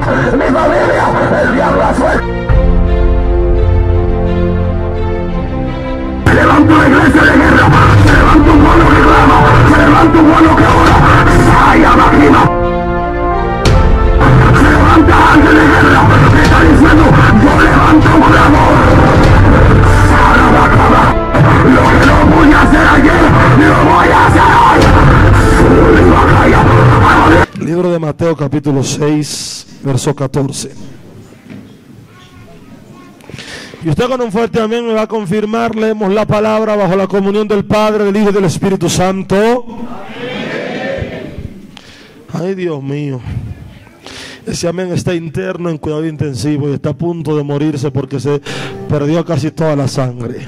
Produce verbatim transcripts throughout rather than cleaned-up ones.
mi familia, el diablo la suelta. Se levanta la iglesia de guerra, se levanta un pueblo que clama, se levanta un pueblo que ora, ¡Saya máquina! Se levanta antes de guerra, que está diciendo, yo levanto un clamor. ¡Sara va a clamar! Lo que no voy a hacer ayer, lo voy a hacer hoy. Libro de Mateo capítulo seis, verso catorce. Y usted con un fuerte amén me va a confirmar. Leemos la palabra bajo la comunión del Padre, del Hijo y del Espíritu Santo. Amén. Ay, Dios mío. Ese amén está interno en cuidado intensivo y está a punto de morirse porque se perdió casi toda la sangre.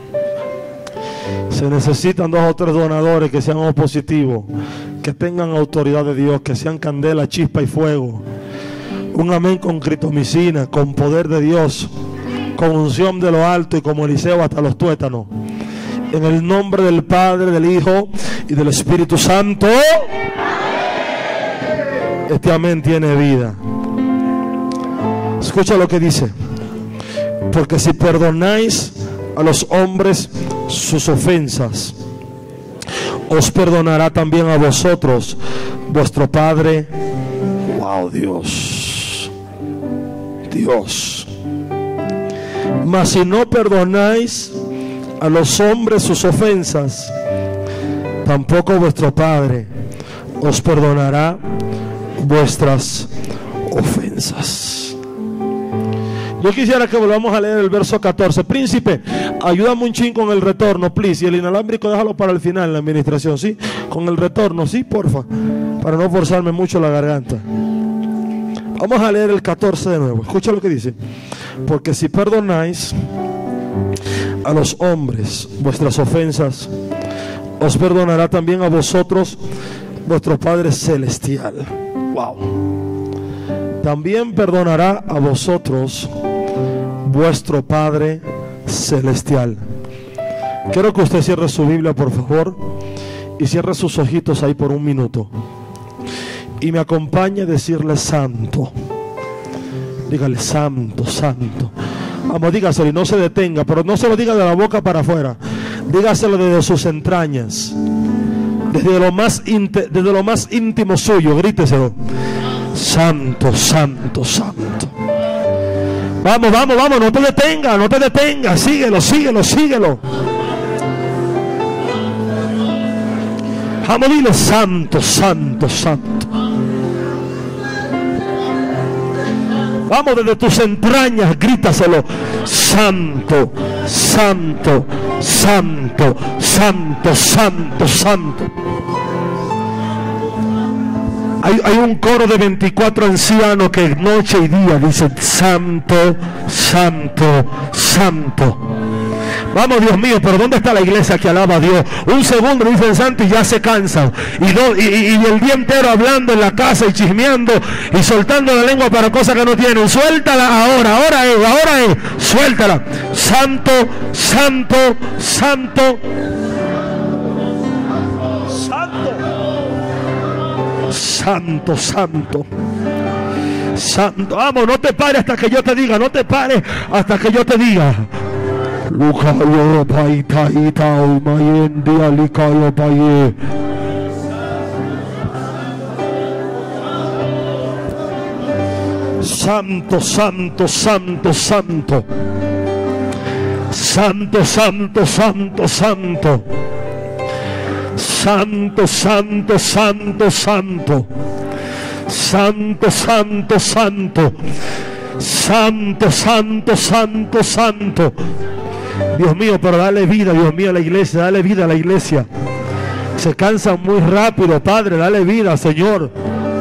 Se necesitan dos o tres donadores que sean O positivos, que tengan autoridad de Dios, que sean candela, chispa y fuego. Un amén con critomicina, con poder de Dios, con unción de lo alto y como Eliseo hasta los tuétanos. En el nombre del Padre, del Hijo y del Espíritu Santo. Este amén tiene vida. Escucha lo que dice. Porque si perdonáis a los hombres sus ofensas, os perdonará también a vosotros vuestro Padre. Wow, Dios. Dios. Mas si no perdonáis a los hombres sus ofensas, tampoco vuestro Padre os perdonará vuestras ofensas. Yo quisiera que volvamos a leer el verso catorce. Príncipe, ayúdame un chin con el retorno, please. Y el inalámbrico déjalo para el final, la administración, ¿sí? Con el retorno, ¿sí? Porfa, para no forzarme mucho la garganta. Vamos a leer el catorce de nuevo. Escucha lo que dice. Porque si perdonáis a los hombres vuestras ofensas, os perdonará también a vosotros vuestro Padre Celestial. Wow. También perdonará a vosotros vuestro Padre Celestial. Quiero que usted cierre su Biblia, por favor, y cierre sus ojitos ahí por un minuto. Y me acompañe a decirle santo. Dígale santo, santo. Vamos, dígaselo y no se detenga, pero no se lo diga de la boca para afuera. Dígaselo desde sus entrañas, desde lo más, desde lo más íntimo suyo. Gríteselo. Santo, santo, santo. Vamos, vamos, vamos, no te detenga, no te detenga. Síguelo, síguelo, síguelo. Vamos, dile santo, santo, santo. Vamos, desde tus entrañas, grítaselo. Santo, santo, santo, santo, santo, santo. Hay, hay un coro de veinticuatro ancianos que noche y día dicen santo, santo, santo. Vamos, Dios mío, pero ¿dónde está la iglesia que alaba a Dios? Un segundo dicen santo y ya se cansan. Y, do, y, y, y el día entero hablando en la casa y chismeando y soltando la lengua para cosas que no tienen. Suéltala ahora, ahora es, ahora es. Suéltala. Santo, santo, santo. Santo. Santo, santo. Santo. Vamos, no te pares hasta que yo te diga. No te pares hasta que yo te diga. Lucayo paita ita umayendi alikayo paye. Santo, santo, santo, santo. Santo, santo, santo, santo. Santo, santo, santo, santo. Santo, santo, santo. Santo, santo, santo, santo. Dios mío, pero dale vida, Dios mío, a la iglesia, dale vida a la iglesia. Se cansan muy rápido, Padre, dale vida, Señor.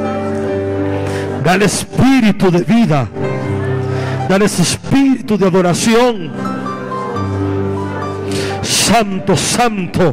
Dale espíritu de vida. Dale ese espíritu de adoración. Santo, santo.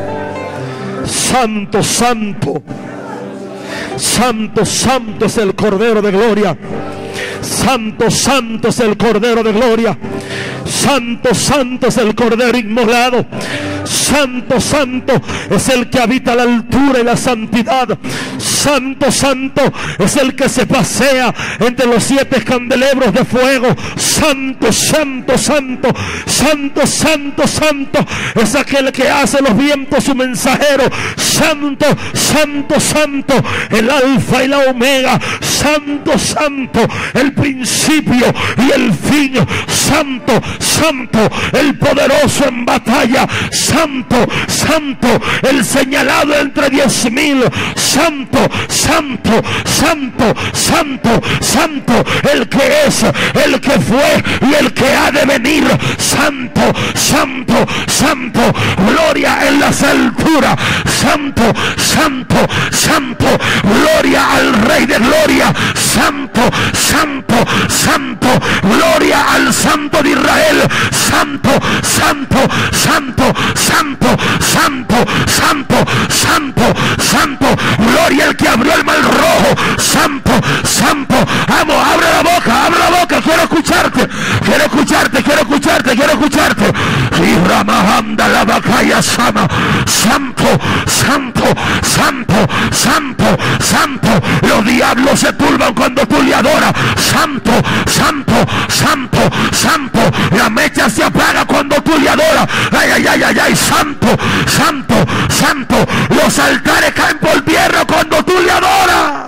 Santo, santo. Santo, santo es el Cordero de Gloria. Santo, santo es el Cordero de Gloria. Santo, santo es el Cordero inmolado. Santo, santo es el que habita la altura y la santidad. santo, santo es el que se pasea entre los siete candelabros de fuego. Santo, santo, santo, santo, santo, santo es aquel que hace los vientos su mensajero. Santo, santo, santo, el alfa y la omega. Santo, santo, el principio y el fin. Santo, santo, el poderoso en batalla. Santo, santo, el señalado entre diez mil. Santo, santo, santo, santo, santo, el que es, el que fue y el que ha de venir. Santo, santo, santo, gloria en las alturas. Santo, santo, santo, gloria al Rey de Gloria. Santo, santo, santo, gloria al Santo de Israel. Santo, santo, santo, santo, santo, santo, santo, santo, gloria al que abrió el mar rojo. Santo, santo, amo, abre la boca, abre la boca, quiero escucharte, quiero escucharte, quiero escucharte, quiero escucharte. Y Ramahanda la Bacaya Sama. Santo, santo, santo, santo, santo, los diablos se turban cuando tú le adoras. Santo, santo, santo, santo, la mecha se apaga cuando tú le adoras. Ay, ay, ay, ay, ay, santo, santo, santo, los altares caen por tierra cuando tú le adoras.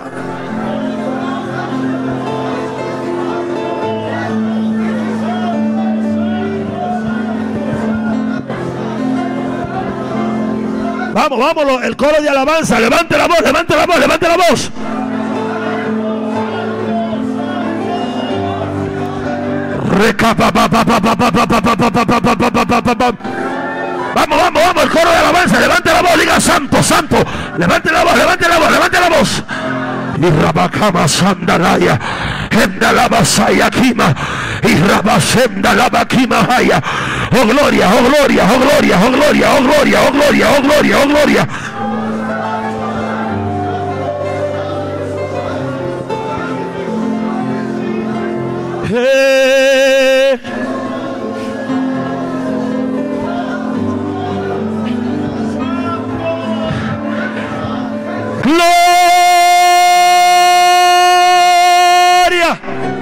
Vamos, vámonos, el coro de alabanza. Levante la voz, levante la voz, levante la voz. Vamos, vamos, vamos, el coro de alabanza. Levante la voz, diga santo, santo. Levante la voz, levante la voz, levante la voz. Y Rabakama Sandalaya, Endalabasaya Kima, y Rabasenda Labakima Haya. Oh gloria, oh gloria, oh gloria, oh gloria, oh gloria, oh gloria, oh gloria, oh gloria. Hey. Gloria.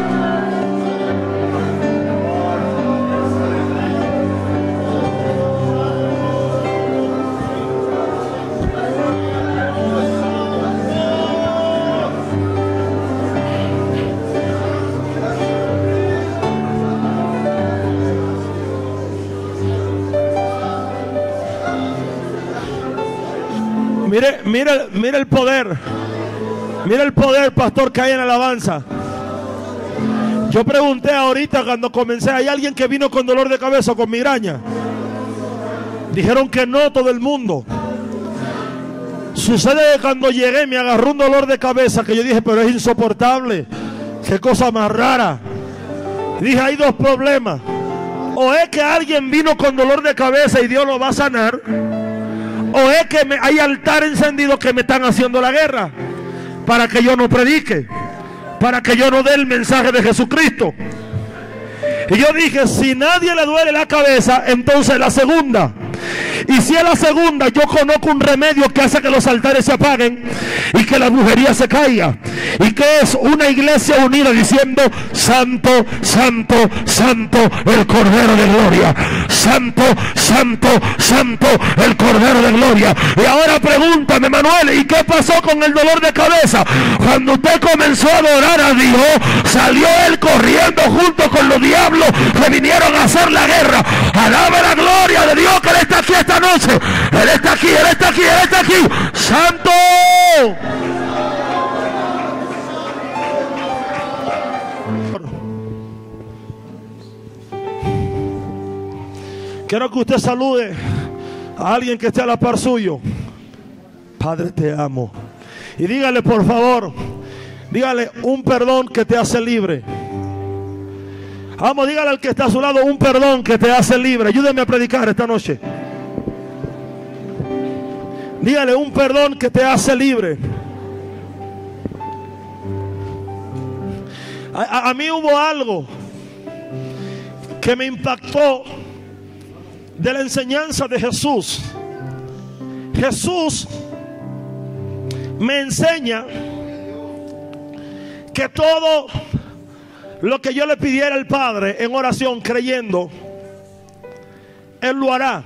Mire, mire, mire el poder. Mire el poder, pastor, que hay en la alabanza. Yo pregunté ahorita cuando comencé, ¿hay alguien que vino con dolor de cabeza o con migraña? Dijeron que no, todo el mundo. Sucede que cuando llegué me agarró un dolor de cabeza que yo dije, pero es insoportable. Qué cosa más rara. Dije, hay dos problemas. O es que alguien vino con dolor de cabeza y Dios lo va a sanar, o es que me, hay altar encendido que me están haciendo la guerra para que yo no predique, para que yo no dé el mensaje de Jesucristo. Y yo dije, si nadie le duele la cabeza, entonces la segunda. Y si es la segunda, yo conozco un remedio que hace que los altares se apaguen y que la brujería se caiga. Y que es una iglesia unida diciendo, santo, santo, santo, el Cordero de Gloria. Santo, santo, santo, el Cordero de Gloria. Y ahora pregúntame, Manuel, ¿y qué pasó con el dolor de cabeza? Cuando usted comenzó a adorar a Dios, salió él corriendo junto con los diablos que vinieron a hacer la guerra. Alabe la gloria de Dios, que Él está aquí esta noche. Él está aquí, Él está aquí, Él está aquí. ¡Santo! Quiero que usted salude a alguien que esté a la par suyo. Padre, te amo. Y dígale, por favor, dígale un perdón que te hace libre. Vamos, dígale al que está a su lado un perdón que te hace libre. Ayúdeme a predicar esta noche. Dígale un perdón que te hace libre. A, a, a mí hubo algo que me impactó de la enseñanza de Jesús. Jesús me enseña que todo lo que yo le pidiera al Padre en oración, creyendo, Él lo hará.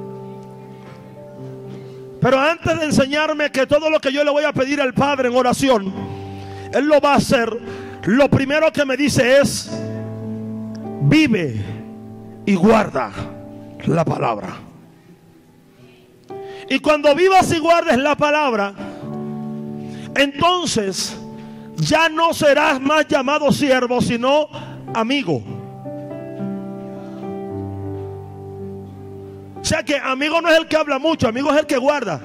Pero antes de enseñarme que todo lo que yo le voy a pedir al Padre en oración, Él lo va a hacer, lo primero que me dice es: vive y guarda la palabra. Y cuando vivas y guardes la palabra, entonces ya no serás más llamado siervo, sino amigo. O sea que amigo no es el que habla mucho, amigo es el que guarda.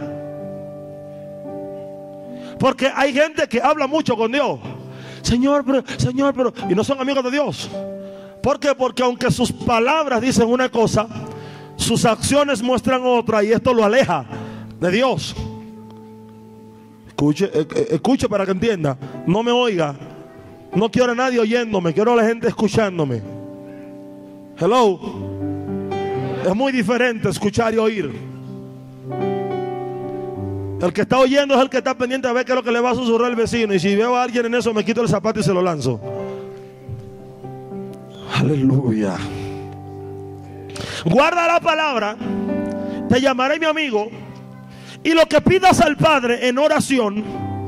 Porque hay gente que habla mucho con Dios. Señor, pero, Señor, pero... y no son amigos de Dios. ¿Por qué? Porque aunque sus palabras dicen una cosa, sus acciones muestran otra, y esto lo aleja de Dios. Escuche, escuche para que entienda. No me oiga. No quiero a nadie oyéndome, quiero a la gente escuchándome. Hello. Es muy diferente escuchar y oír. El que está oyendo es el que está pendiente a ver qué es lo que le va a susurrar el vecino. Y si veo a alguien en eso, me quito el zapato y se lo lanzo. Aleluya. Guarda la palabra, te llamaré mi amigo, y lo que pidas al Padre en oración,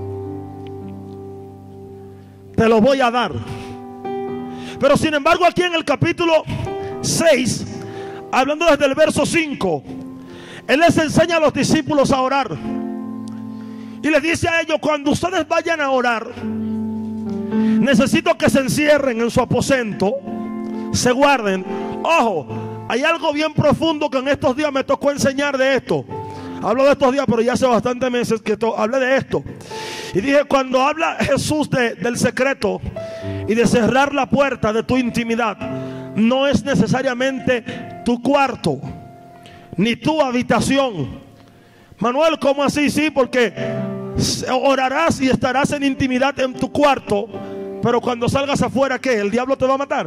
te lo voy a dar. Pero sin embargo, aquí en el capítulo seis, hablando desde el verso cinco, Él les enseña a los discípulos a orar. Y les dice a ellos: cuando ustedes vayan a orar, necesito que se encierren en su aposento, se guarden. Ojo, hay algo bien profundo que en estos días me tocó enseñar de esto. Hablo de estos días, pero ya hace bastantes meses que hablé de esto. Y dije, cuando habla Jesús de, del secreto y de cerrar la puerta de tu intimidad, no es necesariamente tu cuarto ni tu habitación. Manuel, ¿cómo así? Sí, porque orarás y estarás en intimidad en tu cuarto, pero cuando salgas afuera, ¿qué? ¿El diablo te va a matar?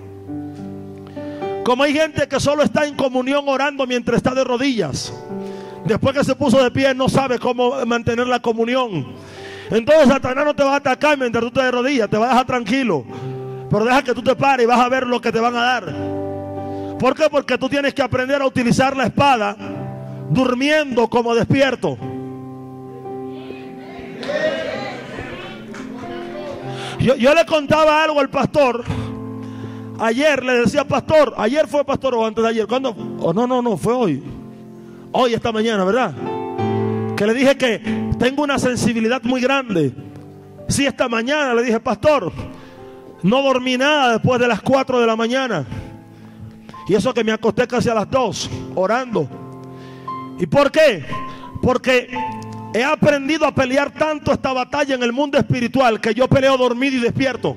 Como hay gente que solo está en comunión orando mientras está de rodillas. Después que se puso de pie no sabe cómo mantener la comunión. Entonces Satanás no te va a atacar mientras tú estés de rodillas, te va a dejar tranquilo. Pero deja que tú te pares y vas a ver lo que te van a dar. ¿Por qué? Porque tú tienes que aprender a utilizar la espada durmiendo como despierto. Yo, yo le contaba algo al pastor. Ayer le decía: pastor, ayer fue pastor o antes de ayer. ¿Cuándo? Oh, no, no, no, fue hoy. Hoy, esta mañana, ¿verdad? Que le dije que tengo una sensibilidad muy grande. Sí, esta mañana le dije: pastor, no dormí nada después de las cuatro de la mañana. Y eso que me acosté casi a las dos, orando. ¿Y por qué? Porque he aprendido a pelear tanto esta batalla en el mundo espiritual que yo peleo dormido y despierto.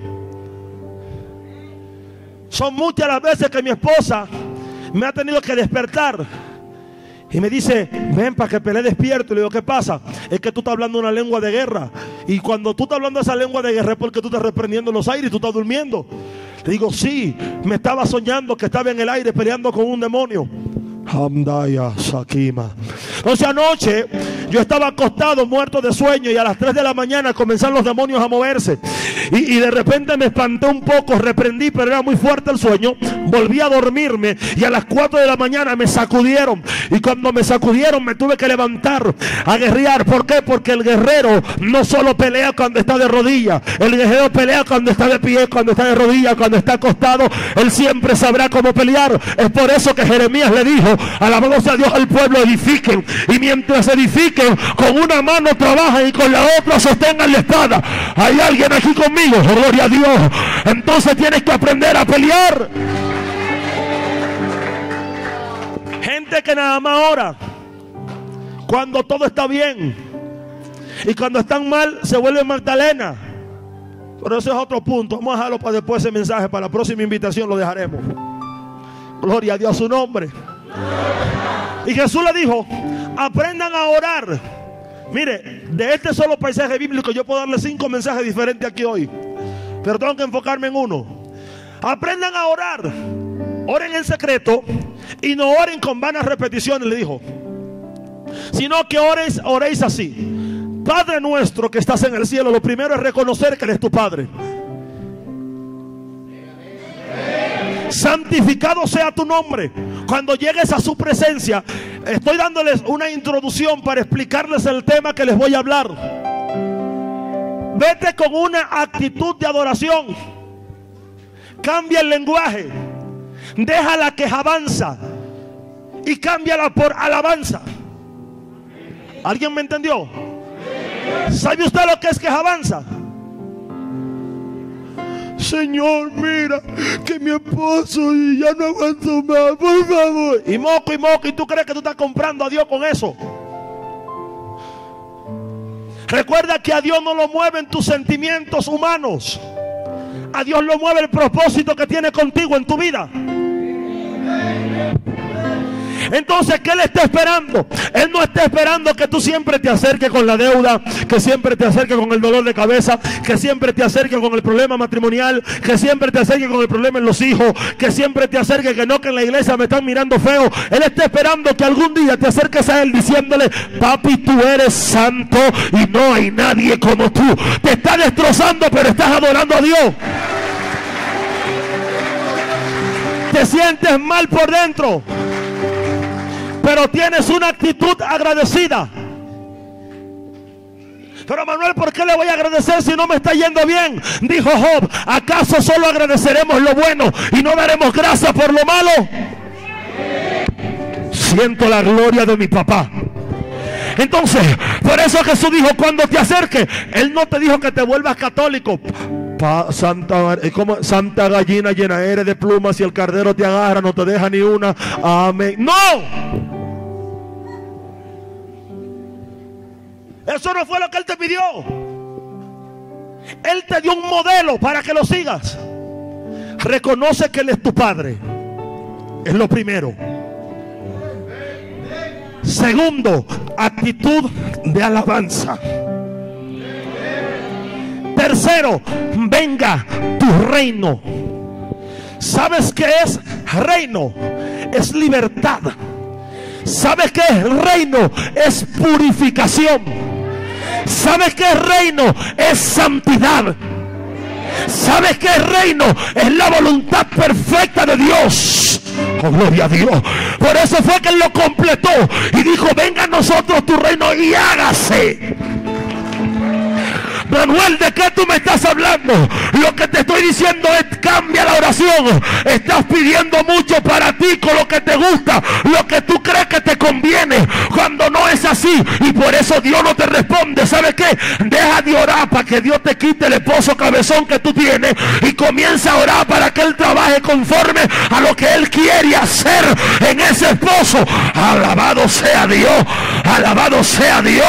Son muchas las veces que mi esposa me ha tenido que despertar y me dice: ven para que pelee despierto. Y le digo: ¿qué pasa? Es que tú estás hablando una lengua de guerra. Y cuando tú estás hablando esa lengua de guerra es porque tú estás reprendiendo los aires y tú estás durmiendo. Le digo: sí, me estaba soñando que estaba en el aire peleando con un demonio. Hamdaya Sakima. O sea, anoche yo estaba acostado, muerto de sueño, y a las tres de la mañana comenzaron los demonios a moverse. Y, y de repente me espanté un poco, reprendí, pero era muy fuerte el sueño. Volví a dormirme y a las cuatro de la mañana me sacudieron. Y cuando me sacudieron me tuve que levantar a guerrear. ¿Por qué? Porque el guerrero no solo pelea cuando está de rodillas. El guerrero pelea cuando está de pie, cuando está de rodillas, cuando está acostado. Él siempre sabrá cómo pelear. Es por eso que Jeremías le dijo: alabado a Dios al pueblo, edifiquen. Y mientras edifiquen, con una mano trabajan y con la otra sostengan la espada. ¿Hay alguien aquí conmigo? Oh, gloria a Dios. Entonces tienes que aprender a pelear. Gente que nada más ora cuando todo está bien, y cuando están mal se vuelve Magdalena. Pero ese es otro punto. Vamos a dejarlo para después, ese mensaje. Para la próxima invitación lo dejaremos. Gloria a Dios, a su nombre. Y Jesús le dijo: aprendan a orar. Mire, de este solo paisaje bíblico yo puedo darle cinco mensajes diferentes aquí hoy, pero tengo que enfocarme en uno. Aprendan a orar. Oren en secreto y no oren con vanas repeticiones, le dijo, sino que oréis, oréis así: Padre nuestro que estás en el cielo, lo primero es reconocer que Él es tu Padre. Santificado sea tu nombre. Cuando llegues a su presencia, estoy dándoles una introducción para explicarles el tema que les voy a hablar. Vete con una actitud de adoración. Cambia el lenguaje. Deja la quejabanza y cámbiala por alabanza. ¿Alguien me entendió? ¿Sabe usted lo que es quejabanza? Señor, mira que mi esposo y ya no aguanto más, por favor. Y moco y moco, y tú crees que tú estás comprando a Dios con eso. Recuerda que a Dios no lo mueven tus sentimientos humanos. A Dios lo mueve el propósito que tiene contigo en tu vida. Entonces, ¿qué Él está esperando? Él no está esperando que tú siempre te acerques con la deuda, que siempre te acerques con el dolor de cabeza, que siempre te acerques con el problema matrimonial, que siempre te acerques con el problema en los hijos, que siempre te acerques que no, que en la iglesia me están mirando feo. Él está esperando que algún día te acerques a Él diciéndole: papi, tú eres santo y no hay nadie como tú. Te está destrozando, pero estás adorando a Dios. Te sientes mal por dentro, pero tienes una actitud agradecida. Pero Manuel, ¿por qué le voy a agradecer si no me está yendo bien? Dijo Job: ¿acaso solo agradeceremos lo bueno y no daremos gracias por lo malo? Siento la gloria de mi papá. Entonces, por eso Jesús dijo: cuando te acerques, Él no te dijo que te vuelvas católico. Pa, santa, como santa gallina llena eres de plumas, y el cardero te agarra, no te deja ni una. Amén. No. Eso no fue lo que Él te pidió. Él te dio un modelo para que lo sigas. Reconoce que Él es tu Padre. Es lo primero. Segundo, actitud de alabanza. Tercero, venga tu reino. ¿Sabes qué es reino? Es libertad. ¿Sabes qué es reino? Es purificación. ¿Sabes qué es reino? Es santidad. ¿Sabes qué es reino? Es la voluntad perfecta de Dios. Oh, gloria a Dios. Por eso fue que Él lo completó y dijo: venga a nosotros tu reino y hágase. Manuel, ¿de qué tú me estás hablando? Lo que te estoy diciendo es: cambia la oración. Estás pidiendo mucho para ti, con lo que te gusta, lo que tú crees que te conviene, cuando no es así, y por eso Dios no te responde. ¿Sabes qué? Deja de orar para que Dios te quite el esposo cabezón que tú tienes y comienza a orar para que Él trabaje conforme a lo que Él quiere hacer en ese esposo. Alabado sea Dios, alabado sea Dios.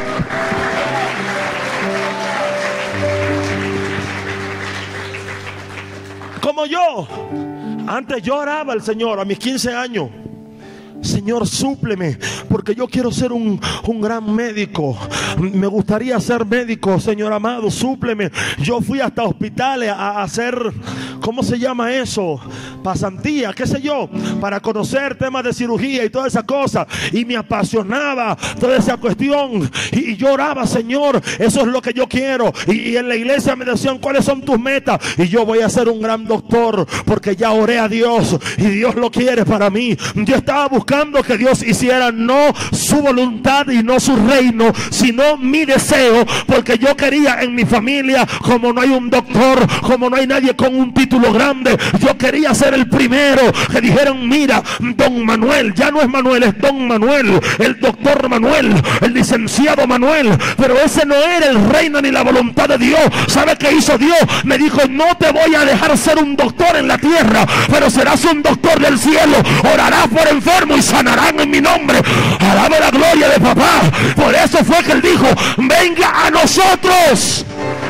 Como yo, antes yo oraba al Señor a mis quince años: Señor, súpleme, porque yo quiero ser un, un gran médico. Me gustaría ser médico, Señor amado, súpleme. Yo fui hasta hospitales a hacer, ¿cómo se llama eso? Pasantía, qué sé yo, para conocer temas de cirugía y toda esa cosa. Y me apasionaba toda esa cuestión. Y, y yo oraba: Señor, eso es lo que yo quiero. Y, y en la iglesia me decían: ¿cuáles son tus metas? Y yo: voy a ser un gran doctor, porque ya oré a Dios y Dios lo quiere para mí. Yo estaba buscando que Dios hiciera no su voluntad y no su reino, sino mi deseo, porque yo quería en mi familia, como no hay un doctor, como no hay nadie con un título grande, yo quería ser el primero que dijeran: mira, don Manuel, ya no es Manuel, es don Manuel, el doctor Manuel, el licenciado Manuel. Pero ese no era el reino ni la voluntad de Dios. ¿Sabe qué hizo Dios? Me dijo: no te voy a dejar ser un doctor en la tierra, pero serás un doctor del cielo. Orarás por enfermos y sanarán en mi nombre. Alaba la gloria de papá. Por eso fue que Él dijo: venga a nosotros.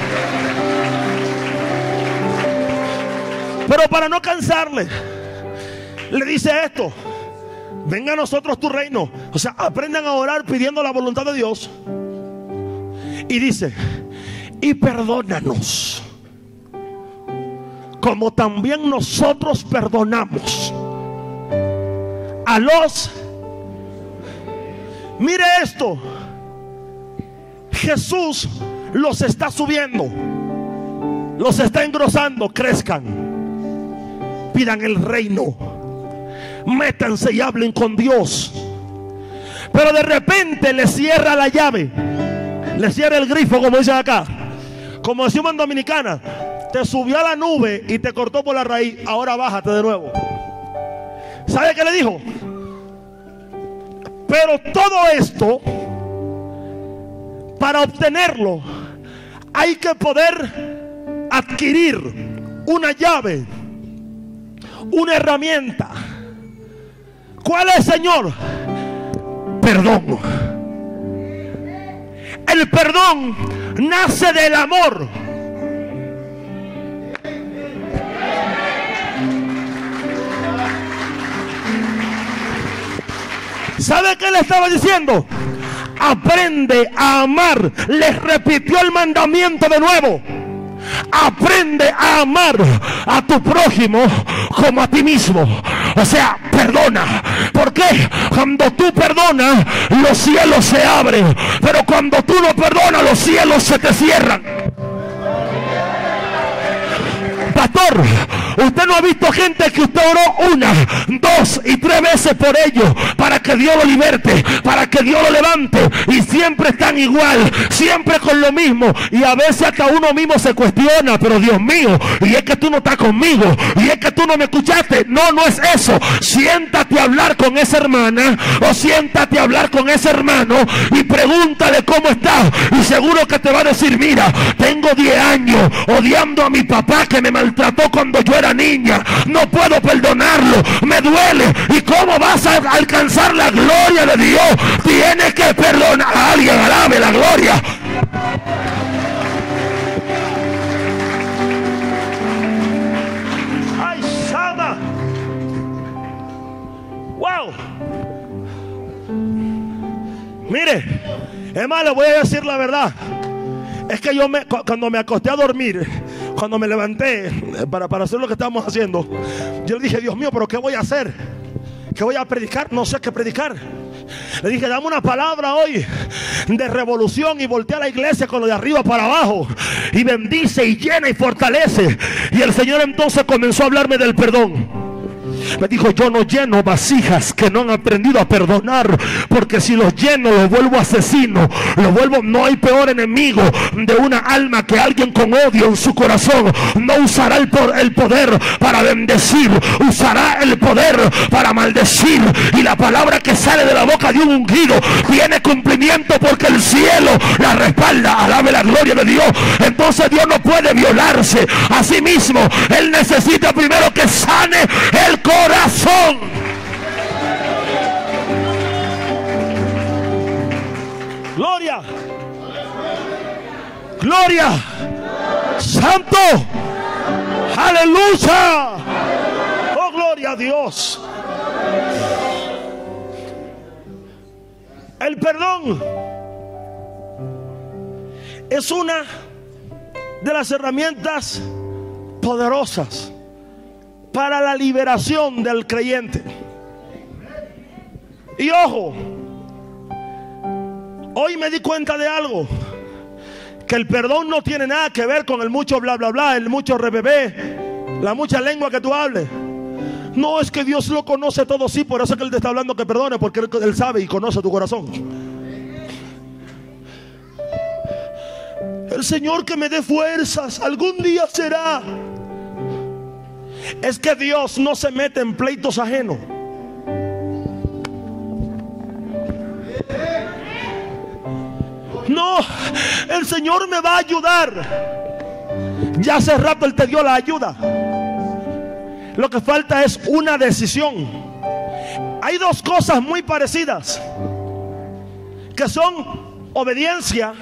Pero para no cansarle, le dice esto: venga a nosotros tu reino. O sea, aprendan a orar pidiendo la voluntad de Dios. Y dice: y perdónanos, como también nosotros perdonamos a los... Mire esto: Jesús los está subiendo, los está engrosando. Crezcan, pidan el reino, métanse y hablen con Dios. Pero de repente le cierra la llave, le cierra el grifo, como dicen acá. Como decimos en Dominicana, te subió a la nube y te cortó por la raíz, ahora bájate de nuevo. ¿Sabe qué le dijo? Pero todo esto, para obtenerlo, hay que poder adquirir una llave, una herramienta. ¿Cuál es, Señor? Perdón. El perdón nace del amor. ¿Sabe qué le estaba diciendo? Aprende a amar. Les repitió el mandamiento de nuevo. Aprende a amar a tu prójimo como a ti mismo. O sea, perdona. ¿Por qué? Cuando tú perdonas, los cielos se abren. Pero cuando tú no perdonas, los cielos se te cierran. Pastor, usted no ha visto gente que usted oró una, dos y tres veces por ellos, para que Dios lo liberte, para que Dios lo levante, y siempre están igual, siempre con lo mismo, y a veces hasta uno mismo se cuestiona. Pero Dios mío, y es que tú no estás conmigo, y es que tú no me escuchaste. No, no es eso. Siéntate a hablar con esa hermana, o siéntate a hablar con ese hermano, y pregúntale cómo está, y seguro que te va a decir: mira, tengo diez años odiando a mi papá que me maltrató cuando yo era niña, no puedo perdonarlo, me duele. ¿Y cómo vas a alcanzar la gloria de Dios? Tienes que perdonar a alguien. Alabe la gloria. Ay, Sama. Wow. Mire, hermano, le voy a decir la verdad. Es que yo me, cuando me acosté a dormir, cuando me levanté para, para hacer lo que estábamos haciendo, yo le dije: Dios mío, pero ¿qué voy a hacer? ¿Qué voy a predicar? No sé qué predicar. Le dije: dame una palabra hoy de revolución, y voltea a la iglesia con lo de arriba para abajo, y bendice y llena y fortalece. Y el Señor entonces comenzó a hablarme del perdón. Me dijo: yo no lleno vasijas que no han aprendido a perdonar, porque si los lleno los vuelvo asesinos, los vuelvo. No hay peor enemigo de una alma que alguien con odio en su corazón. No usará el, el poder para bendecir, usará el poder para maldecir. Y la palabra que sale de la boca de un ungido tiene cumplimiento, porque el cielo la respalda. Alabe la gloria de Dios. Entonces Dios no puede violarse a sí mismo. Él necesita primero que sane el corazón. Gloria, gloria, santo, aleluya. Oh, gloria a Dios. El perdón es una de las herramientas poderosas para la liberación del creyente. Y ojo, hoy me di cuenta de algo: que el perdón no tiene nada que ver con el mucho bla bla bla, el mucho rebebé, la mucha lengua que tú hables. No, es que Dios lo conoce todo. Sí, por eso es que Él te está hablando que perdone, porque Él, él sabe y conoce tu corazón. El Señor que me dé fuerzas, algún día será. Es que Dios no se mete en pleitos ajenos. No, el Señor me va a ayudar. Ya hace rato Él te dio la ayuda. Lo que falta es una decisión. Hay dos cosas muy parecidas, que son obediencia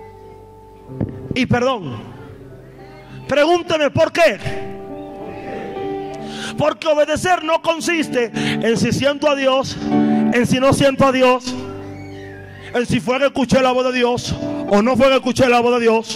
y perdón. Pregúnteme por qué. Porque obedecer no consiste en si siento a Dios, en si no siento a Dios, en si fue que escuché la voz de Dios o no fue que escuché la voz de Dios,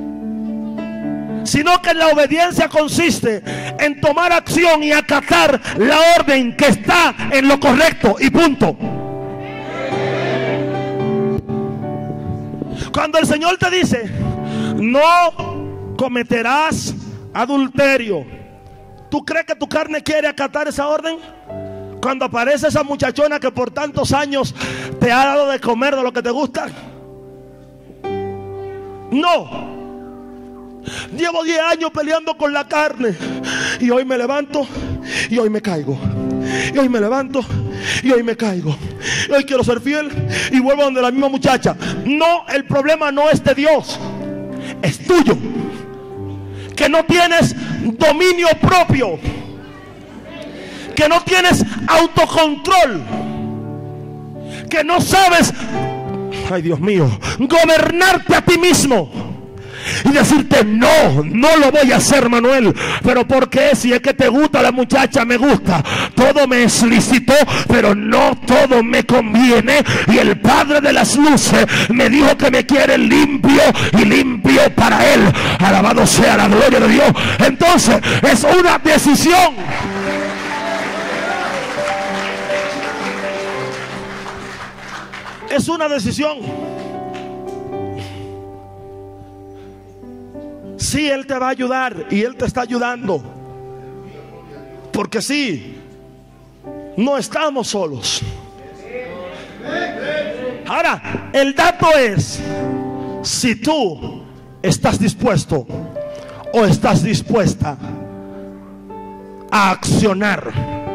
sino que la obediencia consiste en tomar acción y acatar la orden que está en lo correcto, y punto. Cuando el Señor te dice, no cometerás adulterio, ¿tú crees que tu carne quiere acatar esa orden? Cuando aparece esa muchachona que por tantos años te ha dado de comer de lo que te gusta. No. Llevo diez años peleando con la carne y hoy me levanto y hoy me caigo. Y hoy me levanto y hoy me caigo. Y hoy quiero ser fiel y vuelvo donde la misma muchacha. No, el problema no es de Dios, es tuyo. Que no tienes dominio propio, que no tienes autocontrol, que no sabes, ay Dios mío, gobernarte a ti mismo y decirte no, no lo voy a hacer, Manuel. Pero ¿por qué? Si es que te gusta la muchacha, me gusta, todo me es lícito, pero no todo me conviene. Y el Padre de las luces me dijo que me quiere limpio y limpio para Él. Alabado sea la gloria de Dios. Entonces es una decisión. Es una decisión. Sí, Él te va a ayudar y Él te está ayudando. Porque sí, no estamos solos. Ahora, el dato es si tú estás dispuesto o estás dispuesta a accionar.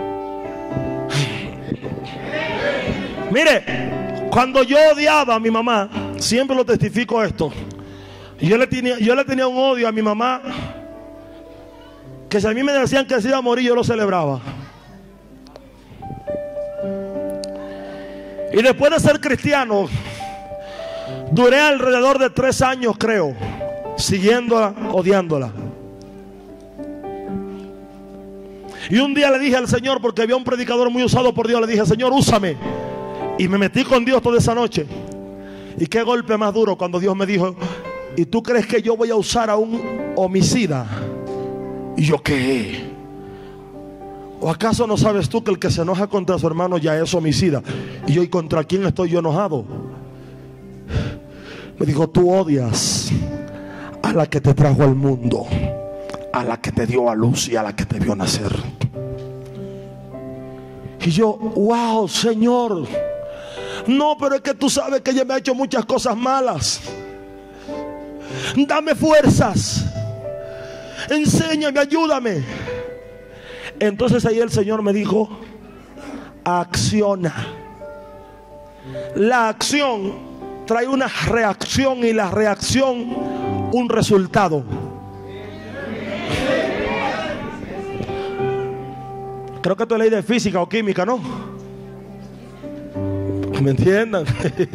Mire, cuando yo odiaba a mi mamá, siempre lo testifico esto. Yo le tenía, yo le tenía un odio a mi mamá, que si a mí me decían que se iba a morir, yo lo celebraba. Y después de ser cristiano, duré alrededor de tres años, creo, siguiéndola, odiándola. Y un día le dije al Señor, porque había un predicador muy usado por Dios, le dije, Señor, úsame. Y me metí con Dios toda esa noche. Y qué golpe más duro cuando Dios me dijo, ¿y tú crees que yo voy a usar a un homicida? ¿Y yo qué? ¿O acaso no sabes tú que el que se enoja contra su hermano ya es homicida? Y yo, ¿y contra quién estoy yo enojado? Me dijo, tú odias a la que te trajo al mundo, a la que te dio a luz y a la que te vio nacer. Y yo, wow, Señor. No, pero es que tú sabes que ella me ha hecho muchas cosas malas. Dame fuerzas, enséñame, ayúdame. Entonces ahí el Señor me dijo, acciona. La acción trae una reacción y la reacción un resultado. Creo que esto es ley de física o química, ¿no? ¿Me entiendan?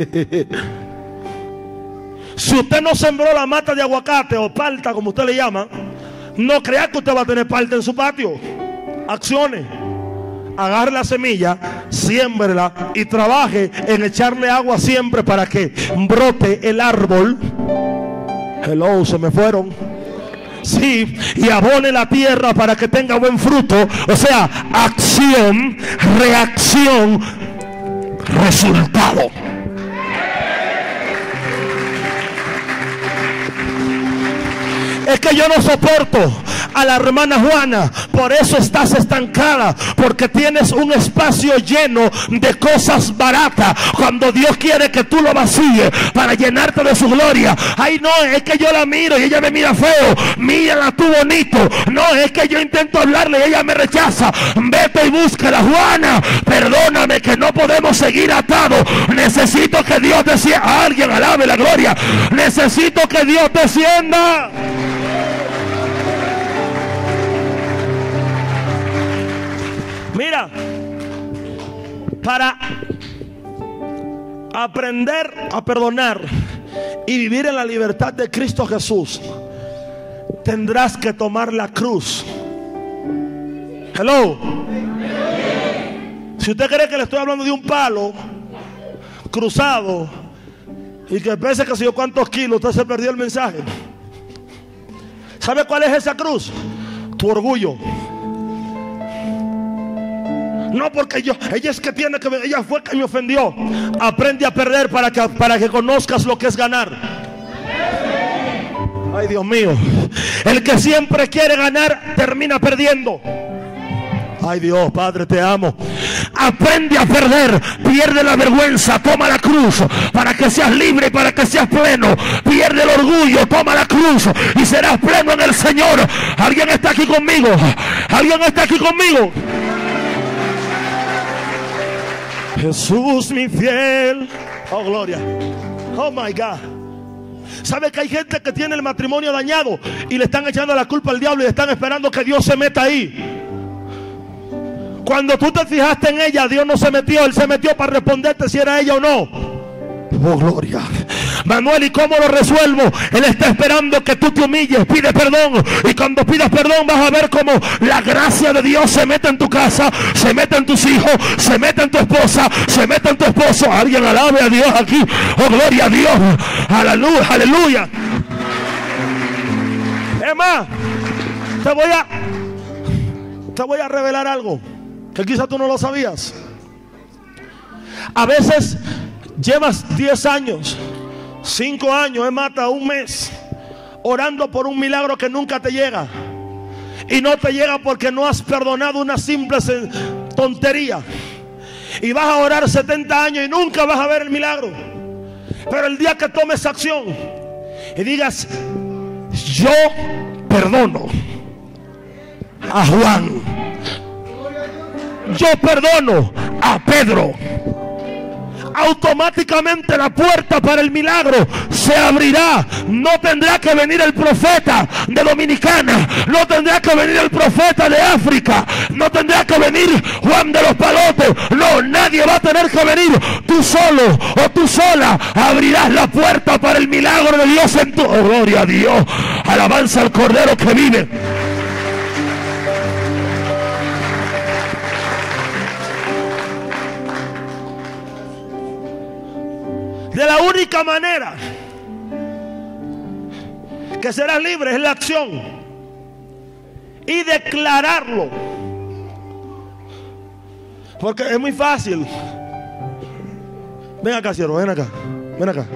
Si usted no sembró la mata de aguacate o palta, como usted le llama, no crea que usted va a tener palta en su patio. Accione, agarre la semilla, siémbrela y trabaje en echarle agua siempre para que brote el árbol. Hello, se me fueron. Sí, y abone la tierra para que tenga buen fruto. O sea, acción, reacción, resultado. Es que yo no soporto a la hermana Juana, por eso estás estancada, porque tienes un espacio lleno de cosas baratas, cuando Dios quiere que tú lo vacíes para llenarte de su gloria. Ay, no, es que yo la miro y ella me mira feo. Mírala tú bonito. No, es que yo intento hablarle y ella me rechaza. Vete y búscala, Juana. Perdóname que no podemos seguir atados. Necesito que Dios descienda. Alguien alabe la gloria. Necesito que Dios descienda. Mira, para aprender a perdonar y vivir en la libertad de Cristo Jesús, tendrás que tomar la cruz. Hello. Si usted cree que le estoy hablando de un palo cruzado y que pese que sé yo cuántos kilos, usted se perdió el mensaje. ¿Sabe cuál es esa cruz? Tu orgullo. No, porque yo, ella es que tiene que, ella fue que me ofendió. Aprende a perder para que, para que conozcas lo que es ganar. Ay, Dios mío. El que siempre quiere ganar termina perdiendo. Ay, Dios, Padre, te amo. Aprende a perder, pierde la vergüenza, toma la cruz para que seas libre y para que seas pleno. Pierde el orgullo, toma la cruz y serás pleno en el Señor. ¿Alguien está aquí conmigo? ¿Alguien está aquí conmigo? Jesús mi fiel. Oh, gloria. Oh, my God. ¿Sabe que hay gente que tiene el matrimonio dañado y le están echando la culpa al diablo y están esperando que Dios se meta ahí? Cuando tú te fijaste en ella, Dios no se metió. Él se metió para responderte si era ella o no. Oh, gloria. Manuel, ¿y cómo lo resuelvo? Él está esperando que tú te humilles, pide perdón. Y cuando pidas perdón vas a ver cómo la gracia de Dios se mete en tu casa, se mete en tus hijos, se mete en tu esposa, se mete en tu esposo. Alguien alabe a Dios aquí. Oh, gloria a Dios. Aleluya, aleluya. Es más, te voy a Te voy a revelar algo que quizá tú no lo sabías. A veces llevas diez años, cinco años, es más, hasta un mes, orando por un milagro que nunca te llega. Y no te llega porque no has perdonado una simple tontería. Y vas a orar setenta años y nunca vas a ver el milagro. Pero el día que tomes acción y digas, yo perdono a Juan, yo perdono a Pedro, automáticamente la puerta para el milagro se abrirá. No tendrá que venir el profeta de Dominicana, no tendrá que venir el profeta de África, no tendrá que venir Juan de los Palotes. No, nadie va a tener que venir. Tú solo o tú sola abrirás la puerta para el milagro de Dios en tu... Oh, gloria a Dios, alabanza al Cordero que vive. De la única manera que serás libre es la acción y declararlo. Porque es muy fácil. Ven acá, siervo, ven acá, ven acá.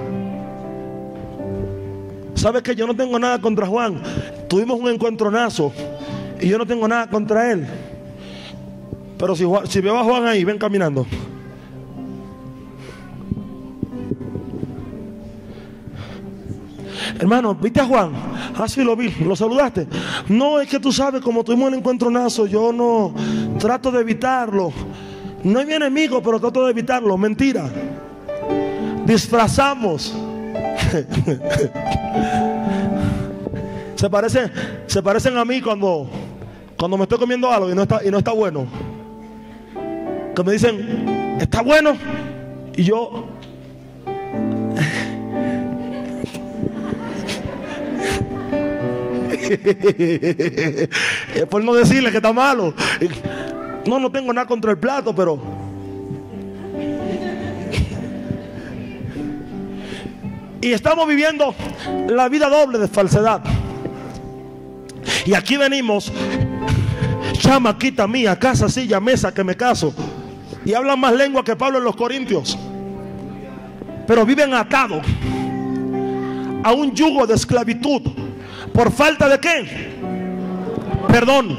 ¿Sabes que yo no tengo nada contra Juan? Tuvimos un encuentronazo y yo no tengo nada contra él. Pero si, si veo a Juan ahí, ven caminando. Hermano, ¿viste a Juan? Ah, sí, lo vi. ¿Lo saludaste? No, es que tú sabes, como tuvimos el encuentronazo, yo no trato de evitarlo. No es mi enemigo, pero trato de evitarlo. Mentira. Disfrazamos. Se parecen, se parecen a mí cuando, cuando me estoy comiendo algo y no está, y no está bueno. Que me dicen, ¿está bueno? Y yo... por no decirle que está malo. No, no tengo nada contra el plato, pero y estamos viviendo la vida doble de falsedad. Y aquí venimos, chamaquita mía, casa, silla, mesa, que me caso, y hablan más lengua que Pablo en los Corintios, pero viven atados a un yugo de esclavitud. ¿Por falta de qué? Perdón.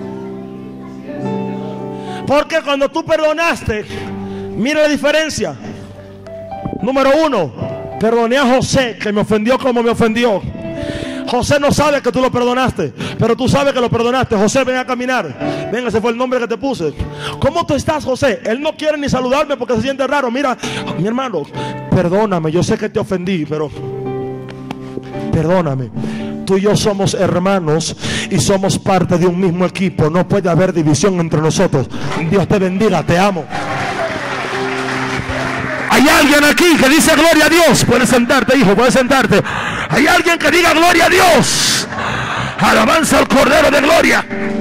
Porque cuando tú perdonaste, mira la diferencia. Número uno, perdoné a José, que me ofendió como me ofendió. José no sabe que tú lo perdonaste, pero tú sabes que lo perdonaste. José, ven a caminar. Venga, ese fue el nombre que te puse. ¿Cómo tú estás, José? Él no quiere ni saludarme porque se siente raro. Mira, mi hermano, perdóname, yo sé que te ofendí, pero perdóname. Tú y yo somos hermanos y somos parte de un mismo equipo. No puede haber división entre nosotros. Dios te bendiga, te amo. Hay alguien aquí que dice gloria a Dios. Puedes sentarte, hijo, puedes sentarte. Hay alguien que diga gloria a Dios. Alabanza al Cordero de gloria.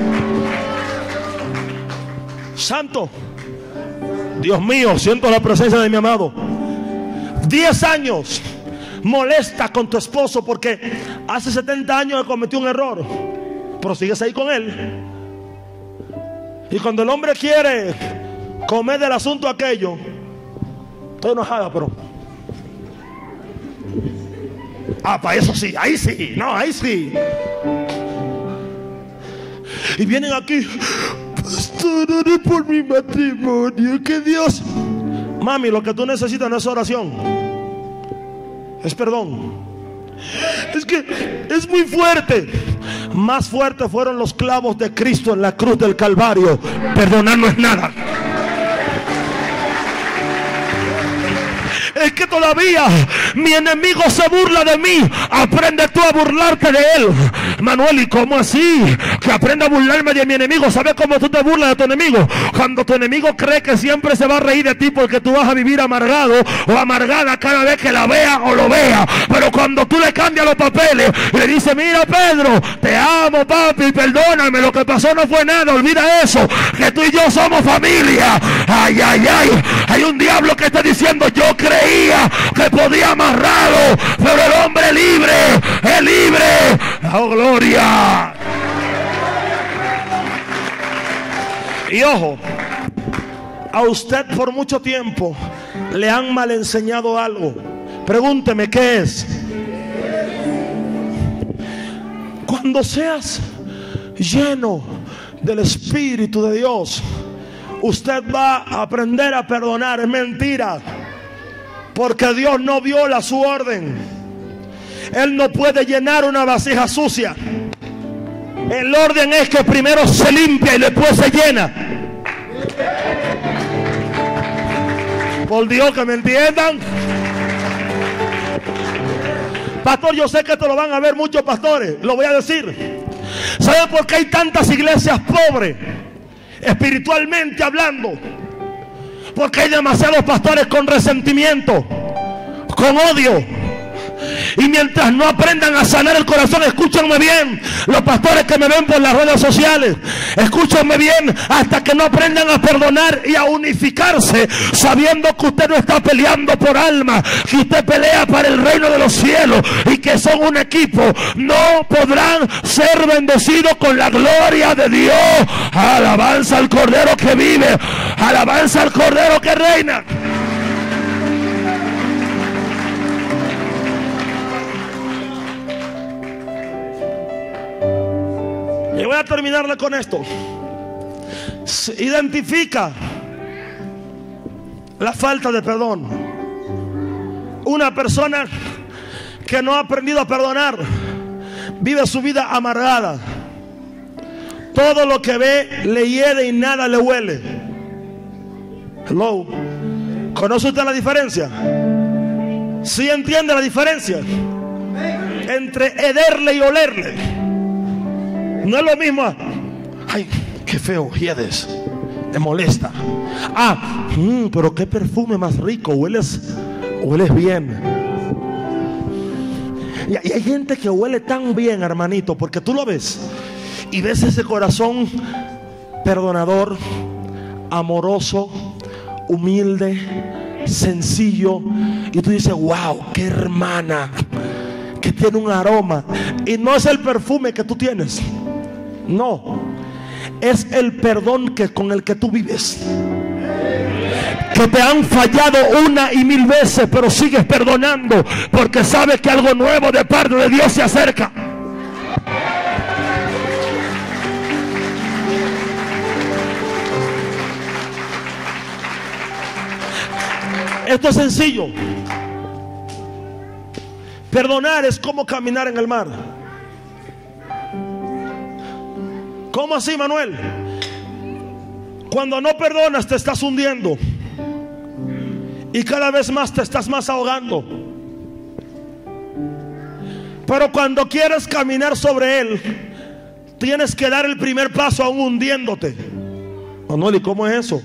Santo Dios mío, siento la presencia de mi amado. Diez años molesta con tu esposo porque hace setenta años que cometió un error, pero sigues ahí con él. Y cuando el hombre quiere comer del asunto aquello, estoy enojada, pero ah, para eso sí, ahí sí, no, ahí sí. Y vienen aquí, pastor, ore por mi matrimonio, que Dios. Mami, lo que tú necesitas no es oración, es perdón. Es que es muy fuerte. Más fuertes fueron los clavos de Cristo en la cruz del Calvario. Perdonar no es nada. Es que todavía mi enemigo se burla de mí. Aprende tú a burlarte de él. Manuel, ¿y cómo así? Que aprenda a burlarme de mi enemigo. ¿Sabes cómo tú te burlas de tu enemigo? Cuando tu enemigo cree que siempre se va a reír de ti porque tú vas a vivir amargado o amargada cada vez que la vea o lo vea. Pero cuando tú le cambias los papeles y le dices, mira Pedro, te amo papi, perdóname, lo que pasó no fue nada, olvida eso, que tú y yo somos familia. Ay, ay, ay, hay un diablo que está diciendo, yo creía que podía amarrarlo, pero el hombre libre es libre. ¡Oh, gloria! Y ojo, a usted por mucho tiempo le han mal enseñado algo. Pregúnteme, ¿qué es? Cuando seas lleno del Espíritu de Dios, usted va a aprender a perdonar. Es mentira, porque Dios no viola su orden. Él no puede llenar una vasija sucia. El orden es que primero se limpia y después se llena. Por Dios, que me entiendan. Pastor, yo sé que esto lo van a ver muchos pastores, lo voy a decir. ¿Saben por qué hay tantas iglesias pobres, espiritualmente hablando? Porque hay demasiados pastores con resentimiento, con odio. Y mientras no aprendan a sanar el corazón, escúchenme bien, los pastores que me ven por las redes sociales, escúchenme bien, hasta que no aprendan a perdonar y a unificarse, sabiendo que usted no está peleando por alma, que usted pelea para el reino de los cielos y que son un equipo, no podrán ser bendecidos con la gloria de Dios. Alabanza al Cordero que vive, alabanza al Cordero que reina. Y voy a terminarle con esto. Se identifica la falta de perdón. Una persona que no ha aprendido a perdonar vive su vida amargada. Todo lo que ve le hiere y nada le huele. Hello. ¿Conoce usted la diferencia? ¿Sí entiende la diferencia entre hederle y olerle? No es lo mismo. Ay, qué feo, hiedes, te molesta. Ah, mmm, pero qué perfume más rico, hueles, hueles bien. Y, y hay gente que huele tan bien, hermanito, porque tú lo ves y ves ese corazón perdonador, amoroso, humilde, sencillo, y tú dices, wow, qué hermana, que tiene un aroma. Y no es el perfume que tú tienes, no, es el perdón que con el que tú vives. Que te han fallado una y mil veces, pero sigues perdonando porque sabes que algo nuevo de parte de Dios se acerca. Esto es sencillo. Perdonar es como caminar en el mar. ¿Cómo así, Manuel? Cuando no perdonas te estás hundiendo y cada vez más te estás más ahogando. Pero cuando quieres caminar sobre él, tienes que dar el primer paso aún hundiéndote. Manuel, ¿y cómo es eso?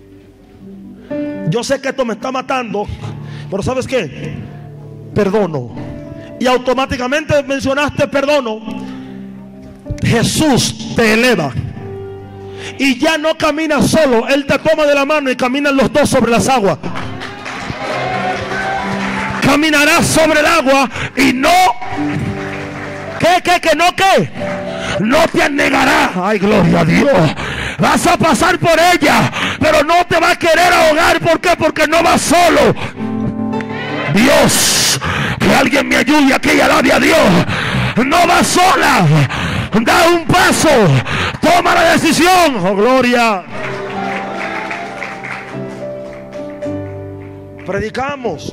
Yo sé que esto me está matando, pero ¿sabes qué? Perdono. Y automáticamente mencionaste perdono. Jesús te eleva y ya no caminas solo, Él te toma de la mano y caminan los dos sobre las aguas. Caminarás sobre el agua y no, ¿qué, qué, que no, qué? No te anegará. Ay, gloria a Dios. Vas a pasar por ella, pero no te va a querer ahogar. ¿Por qué? Porque no vas solo. Dios, que alguien me ayude aquí y alabe a Dios. No vas sola. Da un paso. Toma la decisión. Oh, gloria. Predicamos.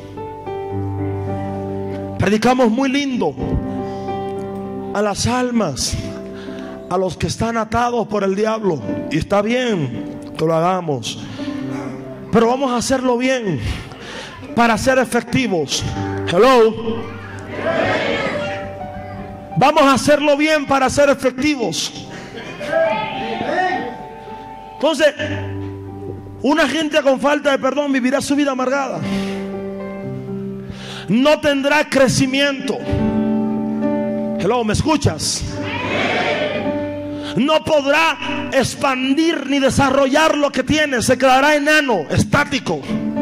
Predicamos muy lindo a las almas, a los que están atados por el diablo. Y está bien que lo hagamos, pero vamos a hacerlo bien para ser efectivos. Hello. Vamos a hacerlo bien para ser efectivos. Entonces, una gente con falta de perdón vivirá su vida amargada. No tendrá crecimiento. Hello, ¿me escuchas? No podrá expandir ni desarrollar lo que tiene. Se quedará enano, estático.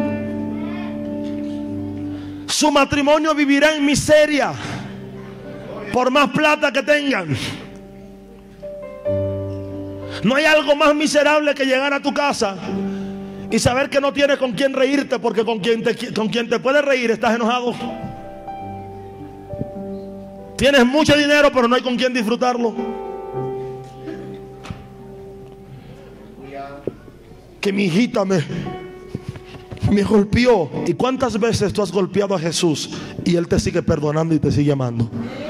Su matrimonio vivirá en miseria, por más plata que tengan. No hay algo más miserable que llegar a tu casa y saber que no tienes con quién reírte, porque con quien te, con quien te puedes reír estás enojado. Tienes mucho dinero, pero no hay con quien disfrutarlo. Que mi hijita me, me golpeó. ¿Y cuántas veces tú has golpeado a Jesús y Él te sigue perdonando y te sigue amando?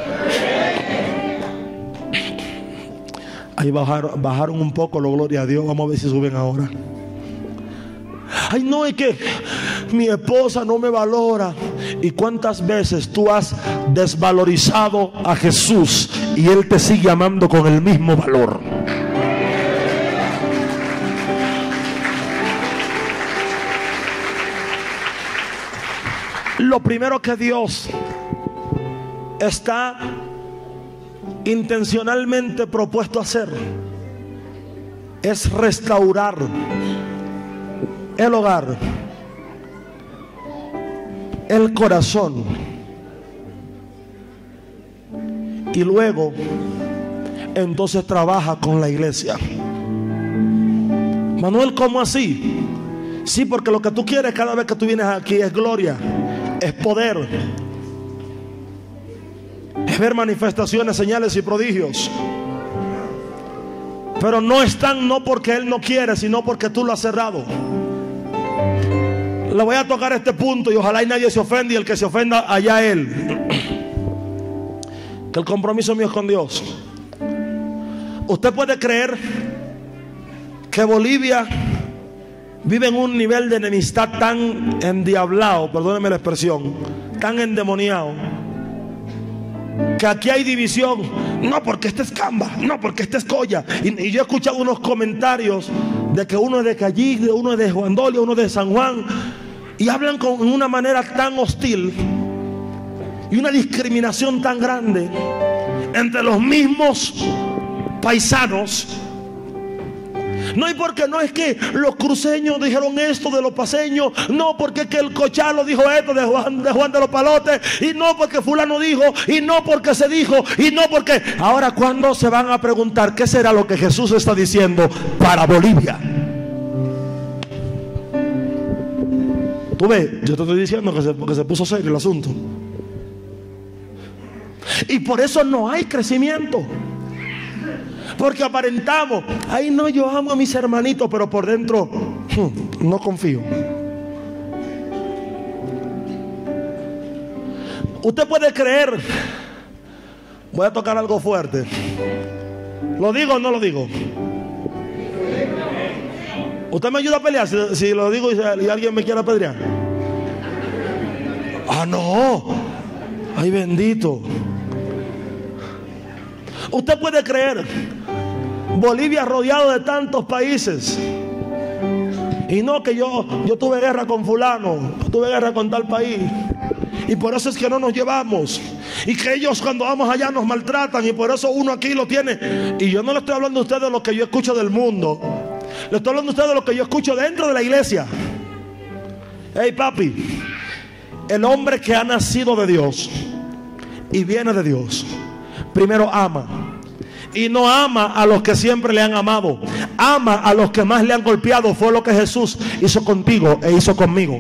Ahí bajaron, bajaron un poco, lo gloria a Dios. Vamos a ver si suben ahora. Ay, no, es que mi esposa no me valora. ¿Y cuántas veces tú has desvalorizado a Jesús y Él te sigue amando con el mismo valor? Lo primero que Dios está intencionalmente propuesto a hacer es restaurar el hogar, el corazón, y luego entonces trabaja con la iglesia. Manuel, ¿cómo así? Sí, porque lo que tú quieres cada vez que tú vienes aquí es gloria, es poder, es ver manifestaciones, señales y prodigios. Pero no están no porque Él no quiere, sino porque tú lo has cerrado. Le voy a tocar este punto y ojalá y nadie se ofenda, y el que se ofenda allá él. Que el compromiso mío es con Dios. Usted puede creer que Bolivia vive en un nivel de enemistad tan endiablado, perdóneme la expresión, tan endemoniado, que aquí hay división. No porque este es Camba, no porque este es Coya. Y, y yo he escuchado unos comentarios de que uno es de Calligle, uno es de Juan Dolio, uno es de San Juan, y hablan con una manera tan hostil y una discriminación tan grande entre los mismos paisanos. No, y porque no es que los cruceños dijeron esto de los paseños, no porque es que el Cochalo dijo esto de Juan, de Juan de los Palotes, y no porque fulano dijo, y no porque se dijo, y no porque... Ahora, ¿cuándo se van a preguntar qué será lo que Jesús está diciendo para Bolivia? Tú ves, yo te estoy diciendo que se, que se puso serio el asunto. Y por eso no hay crecimiento. Porque aparentamos, ay no, yo amo a mis hermanitos, pero por dentro hmm, no confío. Usted puede creer, voy a tocar algo fuerte. ¿Lo digo o no lo digo? ¿Usted me ayuda a pelear si, si lo digo y, y alguien me quiere apedrear? Ah, no. Ay, bendito. Usted puede creer, Bolivia rodeado de tantos países, y no que yo, yo tuve guerra con fulano, tuve guerra con tal país, y por eso es que no nos llevamos, y que ellos cuando vamos allá nos maltratan, y por eso uno aquí lo tiene. Y yo no le estoy hablando a usted de lo que yo escucho del mundo, le estoy hablando a usted de lo que yo escucho dentro de la iglesia. Hey papi, el hombre que ha nacido de Dios y viene de Dios, primero ama, Y no ama a los que siempre le han amado. Ama a los que más le han golpeado. Fue lo que Jesús hizo contigo e hizo conmigo.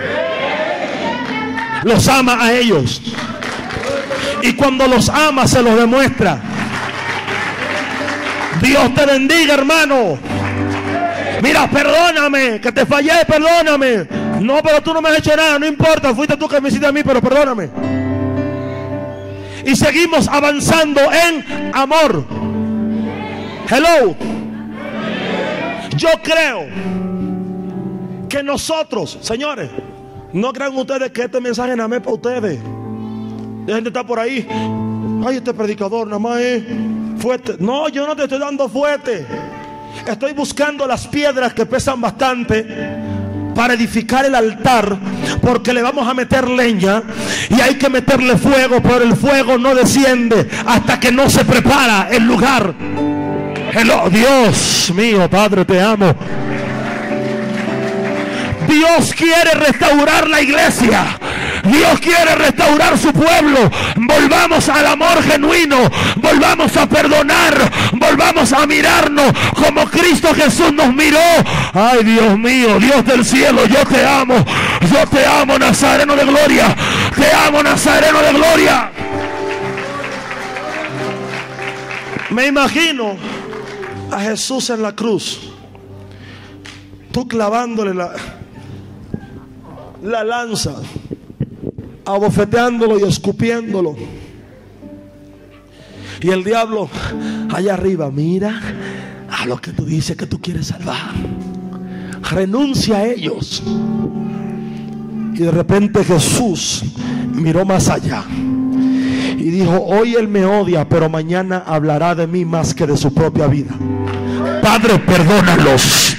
Los ama a ellos. Y cuando los ama se los demuestra. Dios te bendiga, hermano. Mira, perdóname, que te fallé, perdóname. No, pero tú no me has hecho nada, no importa. Fuiste tú que me hiciste a mí, pero perdóname. Y seguimos avanzando en amor. Hello. Yo creo que nosotros, señores, no crean ustedes que este mensaje nada más es para ustedes. Dejen de estar por ahí. Ay, este predicador nada más es fuerte. No, yo no te estoy dando fuerte. Estoy buscando las piedras que pesan bastante para edificar el altar, porque le vamos a meter leña y hay que meterle fuego, pero el fuego no desciende hasta que no se prepara el lugar. Hello, Dios mío, Padre, te amo. Dios quiere restaurar la iglesia. Dios quiere restaurar su pueblo. Volvamos al amor genuino. Volvamos a perdonar. Volvamos a mirarnos como Cristo Jesús nos miró. Ay, Dios mío, Dios del cielo, yo te amo. Yo te amo, Nazareno de gloria. Te amo, Nazareno de gloria. Me imagino a Jesús en la cruz, tú clavándole la, la lanza, abofeteándolo y escupiéndolo, y el diablo allá arriba, mira a lo que tú dices que tú quieres salvar, renuncia a ellos. Y de repente Jesús miró más allá y dijo: hoy él me odia, pero mañana hablará de mí más que de su propia vida. Padre, perdónalos,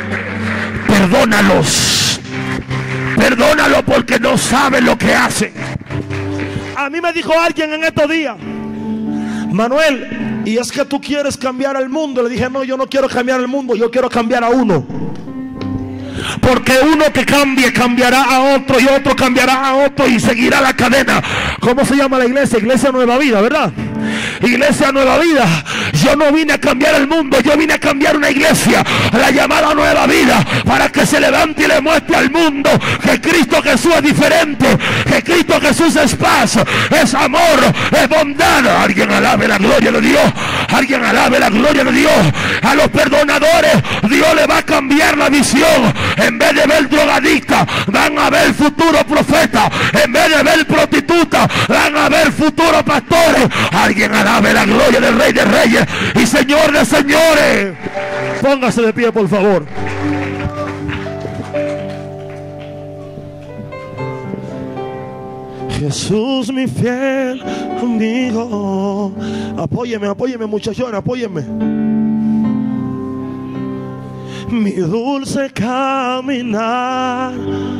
perdónalos, perdónalo, porque no saben lo que hacen. A mí me dijo alguien en estos días: Manuel, ¿y es que tú quieres cambiar el mundo? Le dije: no, yo no quiero cambiar el mundo, yo quiero cambiar a uno. Porque uno que cambie cambiará a otro, y otro cambiará a otro, y seguirá la cadena. ¿Cómo se llama la iglesia? Iglesia Nueva Vida, ¿verdad? Iglesia Nueva Vida. Yo no vine a cambiar el mundo, yo vine a cambiar una iglesia, la llamada Nueva Vida, para que se levante y le muestre al mundo que Cristo Jesús es diferente, que Cristo Jesús es paz, es amor, es bondad. Alguien alabe la gloria de Dios. Alguien alabe la gloria de Dios. A los perdonadores Dios le va a cambiar la visión. En vez de ver drogadicta, van a ver futuro profeta. En vez de ver prostituta, van a ver futuro pastores. Alguien alabe la gloria del Rey de Reyes y Señor de señores. Póngase de pie, por favor. Jesús, mi fiel amigo. Apóyeme, apóyeme, muchachón, apóyeme. Mi dulce caminar.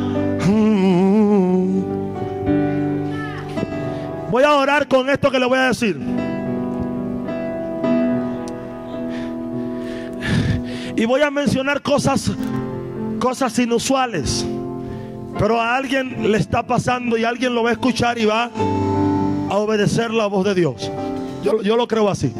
Mm. Voy a orar con esto que le voy a decir. Y voy a mencionar cosas, cosas inusuales. Pero a alguien le está pasando y alguien lo va a escuchar y va a obedecer la voz de Dios. Yo, yo lo creo así.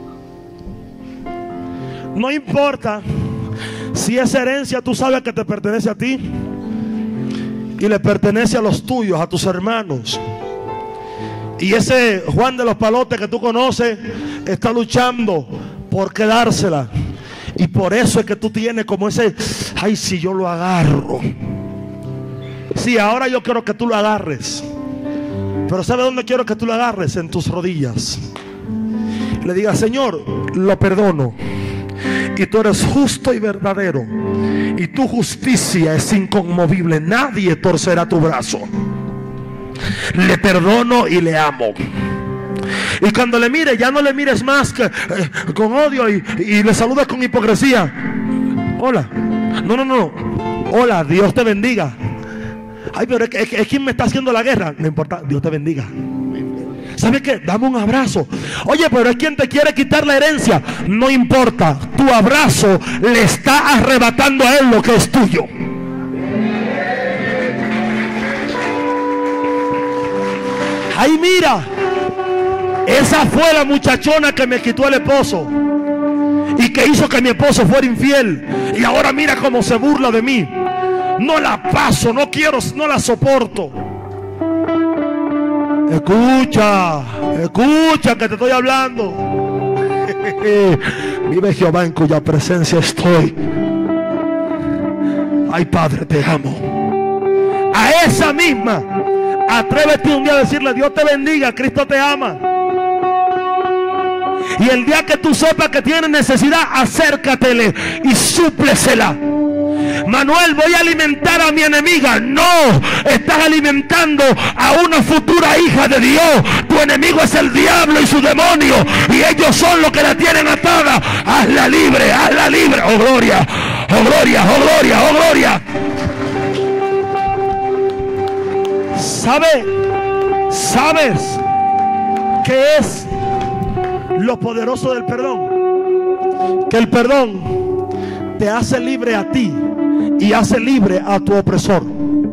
No importa si esa herencia tú sabes que te pertenece a ti y le pertenece a los tuyos, a tus hermanos. Y ese Juan de los Palotes que tú conoces está luchando por quedársela. Y por eso es que tú tienes como ese: ay, si yo lo agarro. Sí, ahora yo quiero que tú lo agarres. Pero ¿sabe dónde quiero que tú lo agarres? En tus rodillas. Le digas: Señor, lo perdono. Y tú eres justo y verdadero. Y tu justicia es inconmovible. Nadie torcerá tu brazo. Le perdono y le amo. Y cuando le mire, ya no le mires más que, eh, con odio y, y le saludas con hipocresía. Hola. No, no, no. Hola, Dios te bendiga. Ay, pero es, es, es quien me está haciendo la guerra. No importa, Dios te bendiga. ¿Sabes qué? Dame un abrazo. Oye, pero es quien te quiere quitar la herencia. No importa, tu abrazo le está arrebatando a él lo que es tuyo. Ay, mira. Esa fue la muchachona que me quitó el esposo y que hizo que mi esposo fuera infiel. Y ahora mira cómo se burla de mí. No la paso, no quiero, no la soporto. Escucha, escucha que te estoy hablando. Vive Jehová en cuya presencia estoy. Ay, Padre, te amo. A esa misma, atrévete un día a decirle: Dios te bendiga, Cristo te ama. Y el día que tú sepas que tienes necesidad, acércatele y súplesela. Manuel, voy a alimentar a mi enemiga. No, estás alimentando a una futura hija de Dios. Tu enemigo es el diablo y su demonio, y ellos son los que la tienen atada. Hazla libre, hazla libre. Oh gloria, oh gloria, oh gloria, oh gloria. ¿Sabe? ¿Sabes qué es lo poderoso del perdón? Que el perdón te hace libre a ti y hace libre a tu opresor.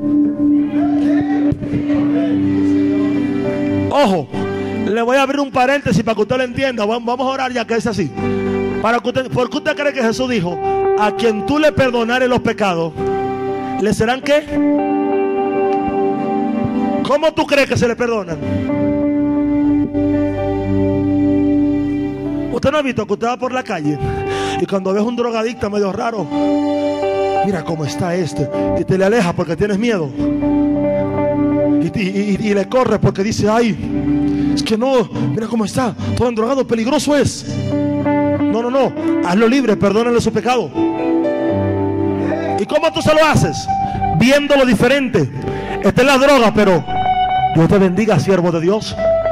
Ojo, le voy a abrir un paréntesis para que usted lo entienda. Vamos a orar ya que es así. Para que usted, ¿por qué usted cree que Jesús dijo: a quien tú le perdonares los pecados, le serán qué? ¿Cómo tú crees que se le perdonan? Usted no ha visto que usted va por la calle y cuando ves un drogadicto medio raro, mira cómo está este, y te le alejas porque tienes miedo, y, y, y, y le corres porque dice: ay, es que no, mira cómo está, todo endrogado, peligroso es. No, no, no, hazlo libre, perdónale su pecado. ¿Y cómo tú se lo haces? Viéndolo diferente. Esta es la droga, pero Dios te bendiga, siervo de Dios.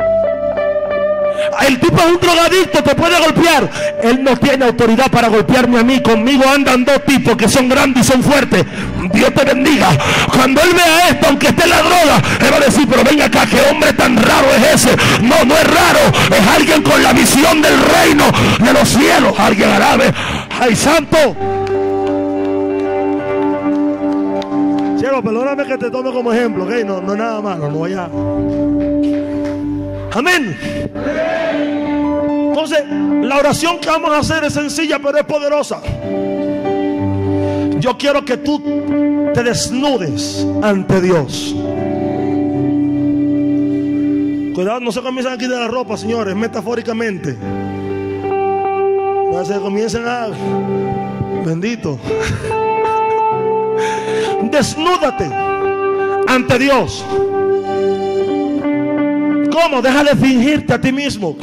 El tipo es un drogadicto, te puede golpear. Él no tiene autoridad para golpearme a mí. Conmigo andan dos tipos que son grandes y son fuertes. Dios te bendiga. Cuando él vea esto, aunque esté en la droga, él va a decir: pero venga acá, qué hombre tan raro es ese. No, no es raro, es alguien con la visión del reino de los cielos. Alguien alabe. ¡Ay, santo! Cielo, perdóname que te tome como ejemplo, ¿ok? No, no es nada malo, no voy a... Amén. Entonces, la oración que vamos a hacer es sencilla, pero es poderosa. Yo quiero que tú te desnudes ante Dios. Cuidado, no se comiencen aquí de la ropa, señores, metafóricamente. No se comiencen a... Bendito. Desnúdate ante Dios. ¿Cómo? Deja de fingirte a ti mismo.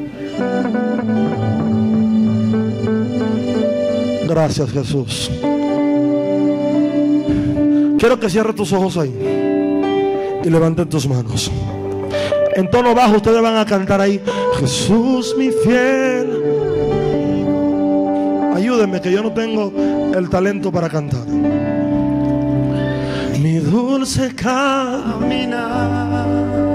Gracias, Jesús. Quiero que cierres tus ojos ahí y levanten tus manos. En tono bajo ustedes van a cantar ahí: Jesús mi fiel. Ayúdenme, que yo no tengo el talento para cantar. Mi dulce caminar,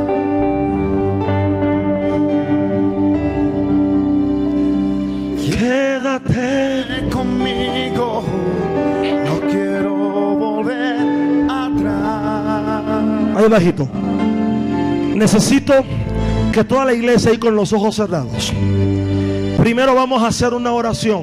quédate conmigo, no quiero volver atrás. Ahí bajito. Necesito que toda la iglesia ahí con los ojos cerrados. Primero vamos a hacer una oración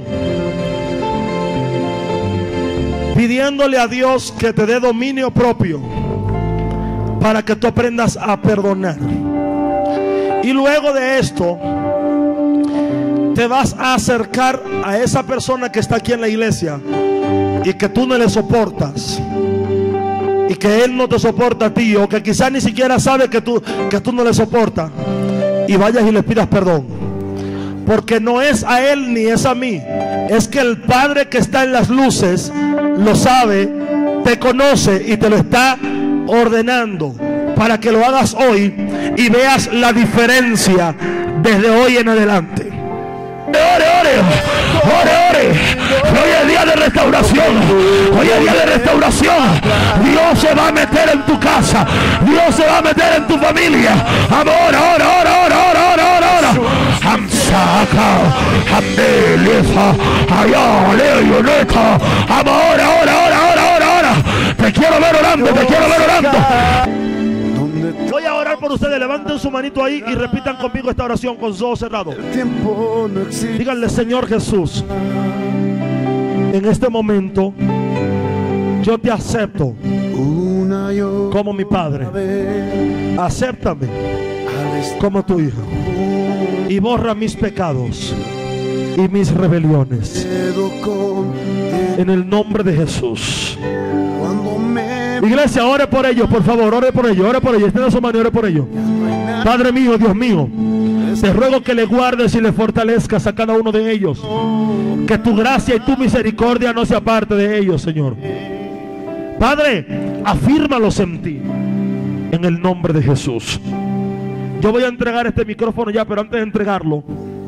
pidiéndole a Dios que te dé dominio propio para que tú aprendas a perdonar. Y luego de esto te vas a acercar a esa persona que está aquí en la iglesia y que tú no le soportas, y que él no te soporta a ti, o que quizás ni siquiera sabe que tú, que tú no le soportas, y vayas y le pidas perdón. Porque no es a él ni es a mí, es que el Padre que está en las luces lo sabe, te conoce y te lo está ordenando para que lo hagas hoy y veas la diferencia desde hoy en adelante. Ore, ore, ore, ore. Hoy es día de restauración. Hoy es día de restauración. Dios se va a meter en tu casa. Dios se va a meter en tu familia. Amor, ora, ora, ora, ora, ora, ora. Amsaka, Amelisa, Ayá, Leoneta. Amor, ora, ora, ora, ora, ora. Te quiero ver orando, te quiero ver orando. Voy a orar por ustedes. Levanten Levanten su manito ahí y repitan conmigo esta oración con sus ojos cerrados. El tiempo no existe. Díganle: Señor Jesús, en este momento yo te acepto Una y otra como mi Padre. vez, Acéptame al estar como tu Hijo y borra mis pecados y mis rebeliones contigo, en el nombre de Jesús. cuando me Iglesia, ore por ellos, por favor, ore por ellos, ore por ellos, extienda su mano y ore por ellos. Padre mío, Dios mío, te ruego que le guardes y le fortalezcas a cada uno de ellos. Que tu gracia y tu misericordia no se aparte de ellos, Señor. Padre, afírmalos en ti, en el nombre de Jesús. Yo voy a entregar este micrófono ya, pero antes de entregarlo,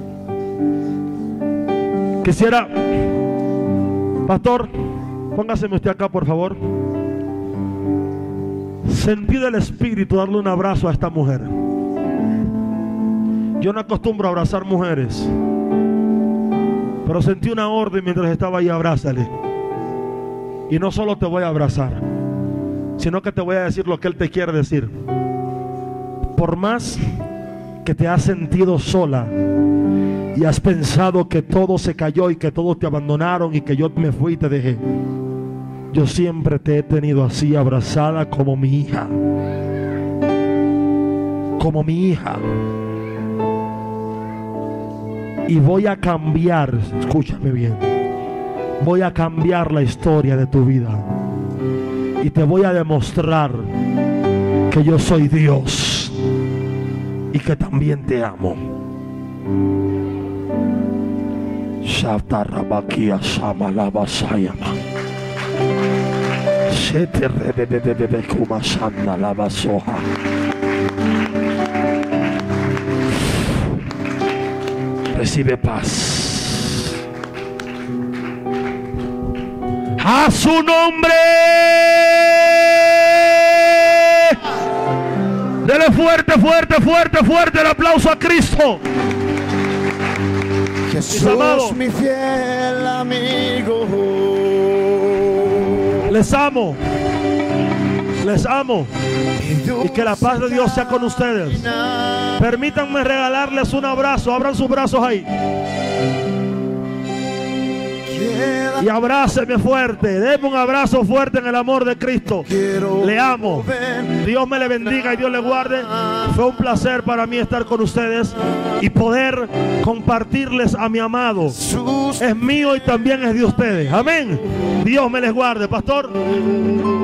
quisiera, pastor, póngaseme usted acá, por favor. Sentí del Espíritu darle un abrazo a esta mujer. Yo no acostumbro a abrazar mujeres, pero sentí una orden mientras estaba ahí: abrázale. Y no solo te voy a abrazar, sino que te voy a decir lo que Él te quiere decir. Por más que te has sentido sola y has pensado que todo se cayó y que todos te abandonaron y que yo me fui y te dejé, yo siempre te he tenido así, abrazada como mi hija. Como mi hija. Y voy a cambiar, escúchame bien, voy a cambiar la historia de tu vida. Y te voy a demostrar que yo soy Dios y que también te amo. Shatarabakia Shamalabasayama. Sheterebebebebekuma Labasoha. Recibe paz. A su nombre. Dele fuerte, fuerte, fuerte, fuerte el aplauso a Cristo. Jesús, mi fiel amigo. Les amo. Les amo. Y que la paz de Dios sea con ustedes. Permítanme regalarles un abrazo. Abran sus brazos ahí. Y abráceme fuerte. Denme un abrazo fuerte en el amor de Cristo. Le amo. Dios me le bendiga y Dios le guarde. Fue un placer para mí estar con ustedes y poder compartirles a mi amado. Es mío y también es de ustedes. Amén. Dios me les guarde, pastor.